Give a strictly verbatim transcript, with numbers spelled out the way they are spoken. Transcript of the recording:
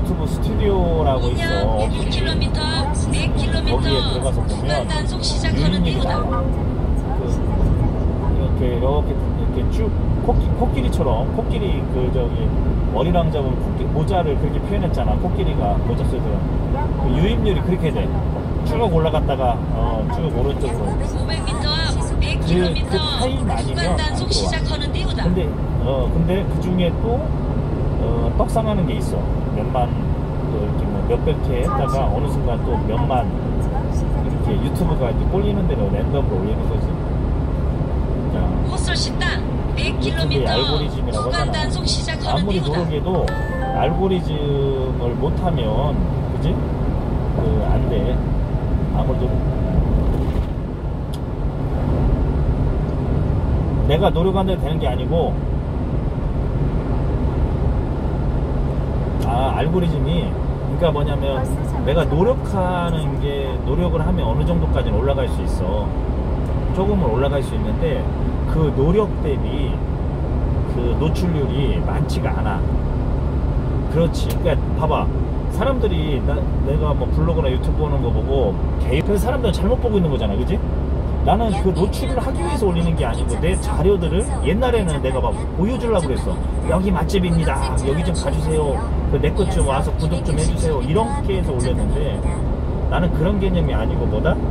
유튜브 스튜디오라고 있어. 육 킬로미터, 백 킬로미터 거기에 들어가서 보면 단속 시작하는 유인님이 이유다. 나와. 그 이렇게 이렇게 이렇게 쭉 코끼, 코끼리처럼 코끼리 그 저기 머리랑 잡은 코끼, 모자를 그렇게 표현했잖아. 코끼리가 모자 쓰더라. 그 유입률이 그렇게 돼. 쭉 올라갔다가 어, 쭉 오른쪽으로. 오백 미터 앞, 백 그, 킬로미터 그 타임 아니면 구간 안 단속 들어와. 시작하는 이유다. 근데 어 근데 그 중에 또 어, 떡상하는 게 있어. 몇만 또 이렇게 뭐 몇백 회 했다가 어느 순간 또 몇만 이렇게 유튜브가 이렇게 꼴리는 대로 랜덤으로 올리는 거지. 헛설 식당 백 유튜브의 킬로미터 알고리즘이라고 구간 하잖아. 단속 시작하는 아무리 이유다. 노력해도 알고리즘을 못하면 그지? 그 안 돼. 아무래도 내가 노력한다고 되는 게 아니고 아 알고리즘이 그러니까 뭐냐면 내가 노력하는 게 노력을 하면 어느 정도까지는 올라갈 수 있어. 조금은 올라갈 수 있는데 그 노력 대비 그 노출률이 많지가 않아. 그렇지. 그러니까 봐봐. 사람들이 나, 내가 뭐 블로그나 유튜브 보는 거 보고 개입해서 사람들은 잘못 보고 있는 거잖아. 그지? 나는 그 노출을 하기 위해서 올리는 게 아니고 내 자료들을 옛날에는 내가 막 보여주려고 그랬어. 여기 맛집입니다. 여기 좀 가주세요. 그 내 것 좀 와서 구독 좀 해주세요. 이렇게 해서 올렸는데 나는 그런 개념이 아니고 뭐다?